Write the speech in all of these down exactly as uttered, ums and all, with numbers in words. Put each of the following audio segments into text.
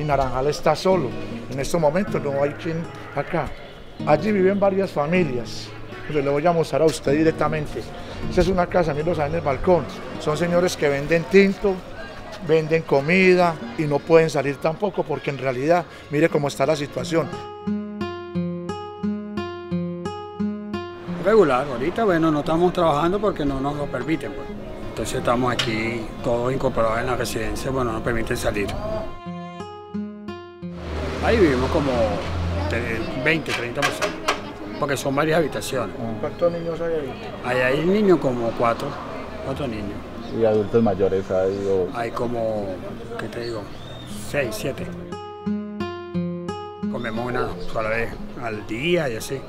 y Naranjal está solo. En estos momentos no hay quien acá. Allí viven varias familias. Le voy a mostrar a usted directamente. Esta es una casa, miren en el balcón. Son señores que venden tinto, venden comida y no pueden salir tampoco porque en realidad, mire cómo está la situación. Regular, ahorita bueno, no estamos trabajando porque no nos lo permiten, pues. Entonces estamos aquí todos incorporados en la residencia, bueno, no nos permiten salir. Ahí vivimos como veinte, treinta personas, porque son varias habitaciones. ¿Cuántos niños hay ahí? Ahí hay niños como cuatro, cuatro niños. ¿Y adultos mayores hay? O... Hay como, ¿qué te digo? Seis, siete. Comemos una sola vez al día y así.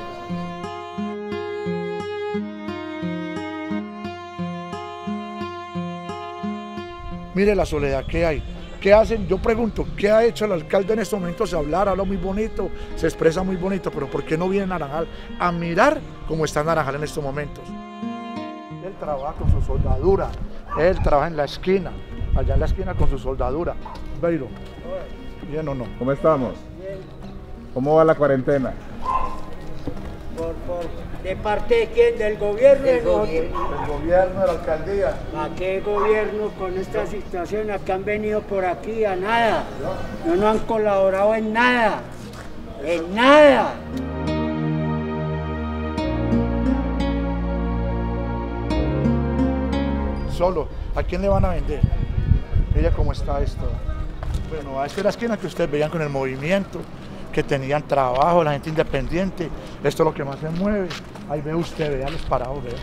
Mire la soledad que hay. ¿Qué hacen? Yo pregunto, ¿qué ha hecho el alcalde en estos momentos? Hablar, habla muy bonito, se expresa muy bonito, pero ¿por qué no viene Naranjal a mirar cómo está Naranjal en estos momentos? Él trabaja con su soldadura, él trabaja en la esquina, allá en la esquina con su soldadura. Beiro, ¿bien o no? ¿Cómo estamos? ¿Cómo va la cuarentena? Por, por, ¿De parte de quién? ¿Del gobierno? Del gobierno, del gobierno, de la alcaldía. ¿A qué gobierno con esta situación? ¿A qué han venido por aquí? A nada. No nos han colaborado en nada. En nada. Solo, ¿a quién le van a vender? Ella cómo está esto. Bueno, a esta es la esquina que ustedes veían con el movimiento, que tenían trabajo, la gente independiente. Esto es lo que más se mueve. Ahí ve usted, vea los parados, vea.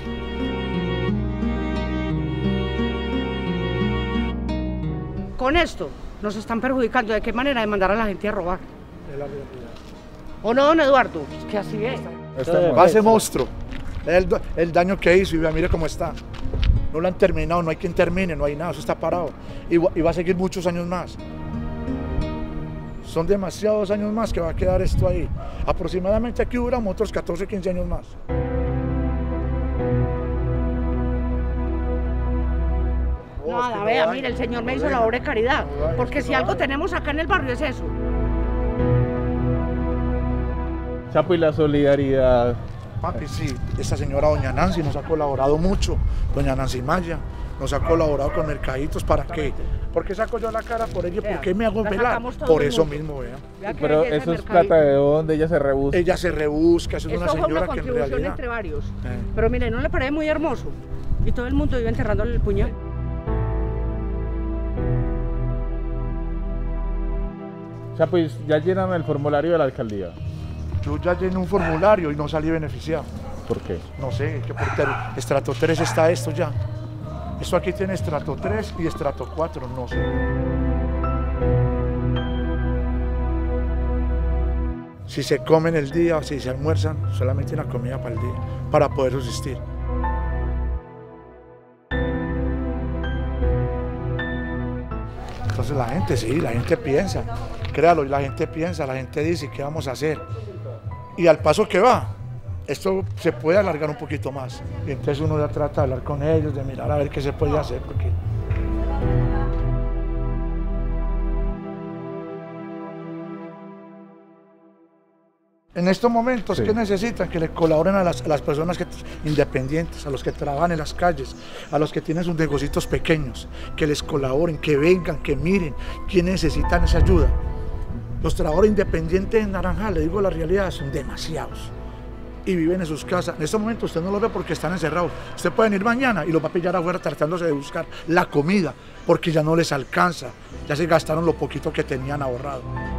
Con esto nos están perjudicando. ¿De qué manera? De mandar a la gente a robar. Es la realidad. ¿O no, don Eduardo? Es que así es. Va ese monstruo. El, el daño que hizo y vea, mire cómo está. No lo han terminado, no hay quien termine, no hay nada, eso está parado. Y, y va a seguir muchos años más. Son demasiados años más que va a quedar esto ahí. Aproximadamente aquí duramos otros catorce, quince años más. Nada, vea, mire, el Señor me hizo la obra de caridad. Porque si algo tenemos acá en el barrio es eso. Chapo, y la solidaridad. Papi, sí, esta señora doña Nancy nos ha colaborado mucho, doña Nancy Maya, nos ha colaborado con mercaditos. ¿Para qué? ¿Por qué saco yo la cara por ella? ¿Por qué me hago velar? Por eso mismo, vean. Pero eso es plata de dónde, ella se rebusca. Ella se rebusca, eso es una señora que en realidad... entre varios. Eh. Pero mire, ¿no le parece muy hermoso? Y todo el mundo iba enterrándole el puñal. Chapo, ¿ya llenan el formulario de la alcaldía? Yo ya llené un formulario y no salí beneficiado. ¿Por qué? No sé, que por estrato tres está esto ya. Esto aquí tiene estrato tres y estrato cuatro, no sé. Si se comen el día o si se almuerzan, solamente una comida para el día, para poder subsistir. Entonces la gente, sí, la gente piensa, créalo, la gente piensa, la gente dice, ¿qué vamos a hacer? Y al paso que va, esto se puede alargar un poquito más. Y entonces uno ya trata de hablar con ellos, de mirar a ver qué se puede hacer. Porque... En estos momentos, sí. ¿Qué necesitan? Que le colaboren a las, a las personas que, independientes, a los que trabajan en las calles, a los que tienen sus negocios pequeños, que les colaboren, que vengan, que miren quién necesitan esa ayuda. Los trabajadores independientes en Naranjal, le digo la realidad, son demasiados. Y viven en sus casas. En estos momentos usted no los ve porque están encerrados. Usted puede venir mañana y los va a pillar afuera tratándose de buscar la comida, porque ya no les alcanza. Ya se gastaron lo poquito que tenían ahorrado.